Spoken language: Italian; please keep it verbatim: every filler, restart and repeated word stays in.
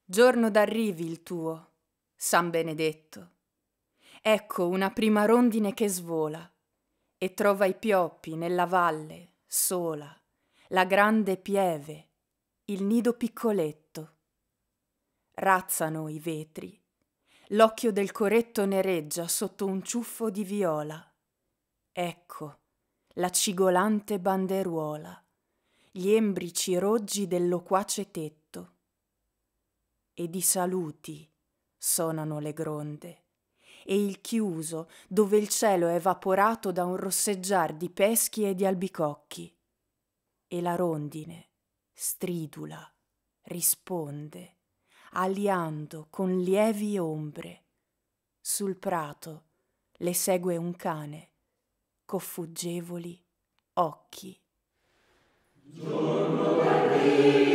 Giorno d'arrivi il tuo, San Benedetto. Ecco una prima rondine che svola e trova i pioppi nella valle, sola, la grande pieve, il nido piccoletto. Razzano i vetri, l'occhio del coretto nereggia sotto un ciuffo di viola. Ecco la cigolante banderuola, gli embrici roggi del loquace tetto. E di saluti sonano le gronde, e il chiuso dove il cielo è evaporato da un rosseggiar di peschi e di albicocchi. E la rondine, stridula, risponde, aliando con lievi ombre. Sul prato le segue un cane, co' fuggevoli occhi. Giorno d'arrivi